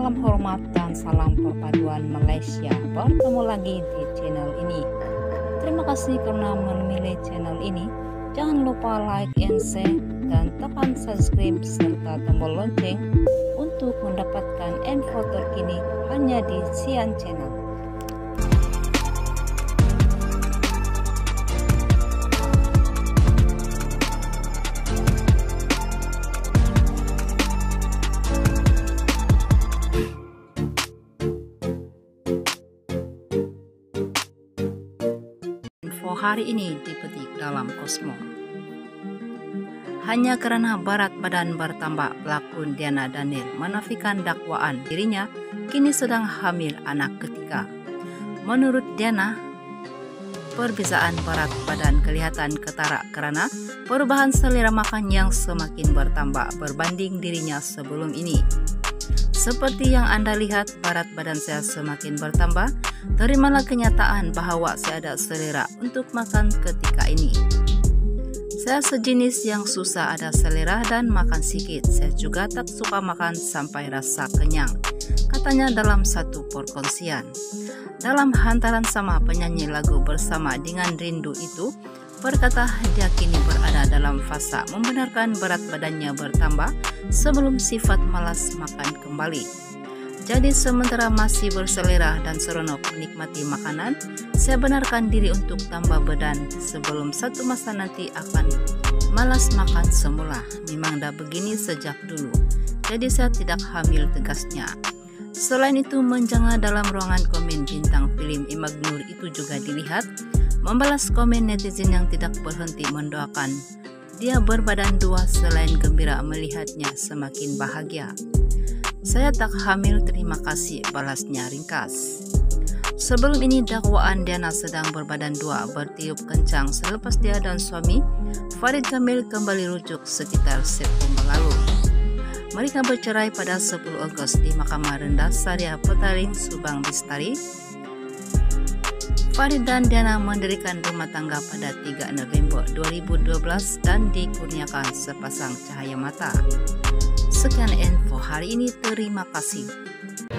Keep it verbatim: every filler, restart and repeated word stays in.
salam hormat dan salam perpaduan Malaysia. Bertemu lagi di channel ini. Terima kasih karena memilih channel ini. Jangan lupa like and share dan tekan subscribe serta tombol lonceng untuk mendapatkan info terkini hanya di Sian Channel. Info hari ini dipetik dalam Kosmo. Hanya karena berat badan bertambah, pelakon Diana Daniel menafikan dakwaan dirinya kini sedang hamil anak ketiga. Menurut Diana, perbezaan berat badan kelihatan ketara karena perubahan selera makan yang semakin bertambah berbanding dirinya sebelum ini. Seperti yang Anda lihat, berat badan saya semakin bertambah. Terimalah kenyataan bahwa saya ada selera untuk makan ketika ini. Saya sejenis yang susah ada selera dan makan sedikit. Saya juga tak suka makan sampai rasa kenyang, katanya dalam satu perkongsian. Dalam hantaran sama penyanyi lagu Bersama Dengan Rindu itu berkata dia kini berada dalam fase membenarkan berat badannya bertambah sebelum sifat malas makan kembali. Jadi sementara masih berselera dan seronok menikmati makanan, saya benarkan diri untuk tambah badan sebelum satu masa nanti akan malas makan semula. Memang dah begini sejak dulu, jadi saya tidak hamil, tegasnya. Selain itu, menjanga dalam ruangan komen bintang film Imag Nur itu juga dilihat membalas komen netizen yang tidak berhenti mendoakan dia berbadan dua selain gembira melihatnya semakin bahagia. Saya tak hamil, terima kasih, balasnya ringkas. Sebelum ini dakwaan Diana sedang berbadan dua bertiup kencang selepas dia dan suami Farid Kamil kembali rujuk sekitar September lalu. Mereka bercerai pada sepuluh Agustus di Mahkamah Rendah Syariah Petaling, Subang Bestari. Farid dan Diana mendirikan rumah tangga pada tiga November dua ribu dua belas dan dikurniakan sepasang cahaya mata. Sekian info hari ini, terima kasih.